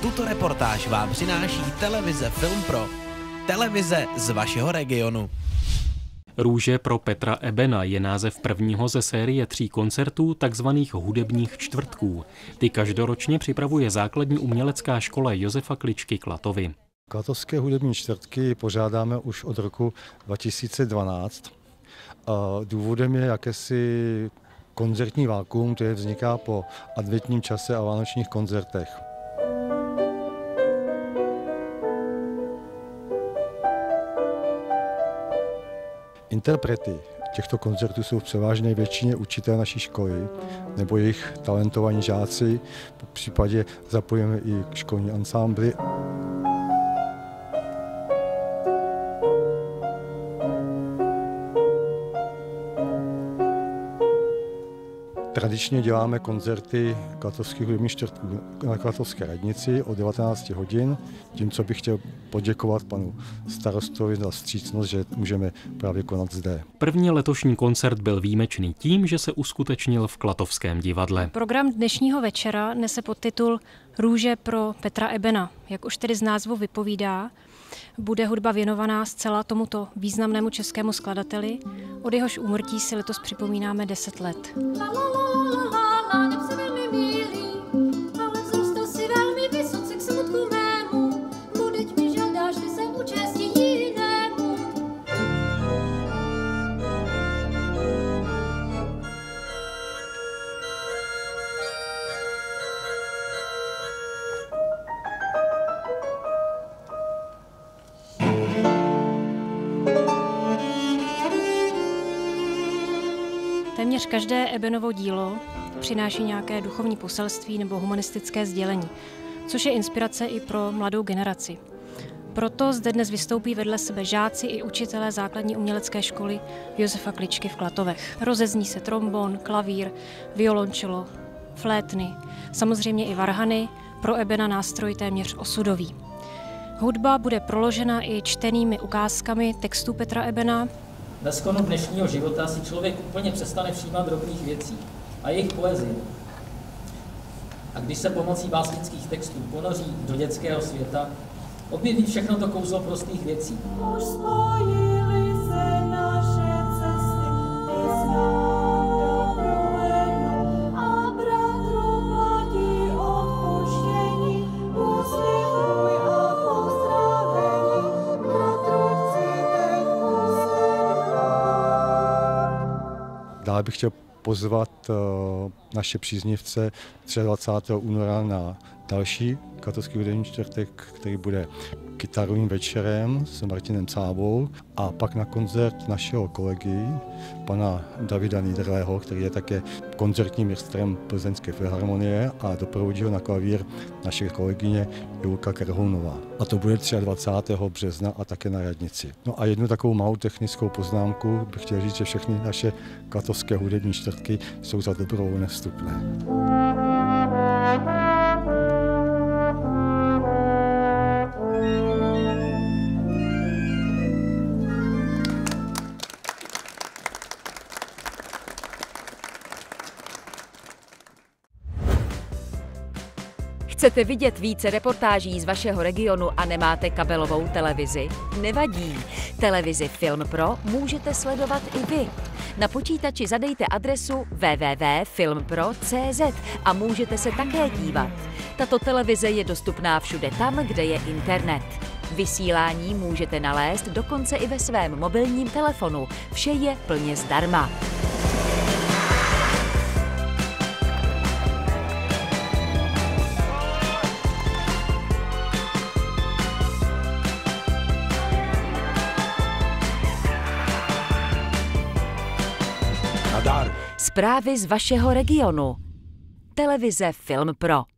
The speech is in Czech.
Tuto reportáž vám přináší televize Film Pro. Televize z vašeho regionu. Růže pro Petra Ebena je název prvního ze série 3 koncertů takzvaných hudebních čtvrtků. Ty každoročně připravuje základní umělecká škola Josefa Kličky Klatovy. Klatovské hudební čtvrtky pořádáme už od roku 2012. Důvodem je jakési koncertní vákuum, které vzniká po adventním čase a vánočních koncertech. Interprety těchto koncertů jsou v převážné většině učitelé naší školy nebo jejich talentovaní žáci. V případě zapojíme i školní ansámbly. Tradičně děláme koncerty klatovských hudebních čtvrtků na Klatovské radnici od 19 hodin. Tím, co bych chtěl poděkovat panu starostovi za vstřícnost, že můžeme právě konat zde. První letošní koncert byl výjimečný tím, že se uskutečnil v Klatovském divadle. Program dnešního večera nese podtitul Růže pro Petra Ebena. Jak už tedy z názvu vypovídá, bude hudba věnovaná zcela tomuto významnému českému skladateli. Od jehož úmrtí si letos připomínáme 10 let. Téměř každé Ebenovo dílo přináší nějaké duchovní poselství nebo humanistické sdělení, což je inspirace i pro mladou generaci. Proto zde dnes vystoupí vedle sebe žáci i učitelé základní umělecké školy Josefa Kličky v Klatovech. Rozezní se trombon, klavír, violončelo, flétny, samozřejmě i varhany, pro Ebena nástroj téměř osudový. Hudba bude proložena i čtenými ukázkami textů Petra Ebena. Ve sklonu dnešního života si člověk úplně přestane všímat drobných věcí a jejich poezie. A když se pomocí básnických textů ponoří do dětského světa, objeví všechno to kouzlo prostých věcí. Už spojily se naše cesty, vyznám dobrovolnou a bratru platí odpuštění, uslibuj a pozdravení, bratru chci teď posledovat. Dále bych chtěl pozvat naše příznivce 23. února na další Klatovský hudební čtvrtek, který bude kytarovým večerem s Martinem Cábou, a pak na koncert našeho kolegy, pana Davida Niederlého, který je také koncertním mistrem Plzeňské filharmonie, a doprovodí ho na klavír naše kolegyně Julka Krhounová. A to bude 23. března a také na radnici. No a jednu takovou malou technickou poznámku bych chtěl říct, že všechny naše klatovské hudební čtvrtky jsou za dobrovolné vstupné. Chcete vidět více reportáží z vašeho regionu a nemáte kabelovou televizi? Nevadí. Televizi Film Pro můžete sledovat i vy. Na počítači zadejte adresu www.filmpro.cz a můžete se také dívat. Tato televize je dostupná všude tam, kde je internet. Vysílání můžete nalézt dokonce i ve svém mobilním telefonu. Vše je plně zdarma. Zprávy z vašeho regionu. Televize Film Pro.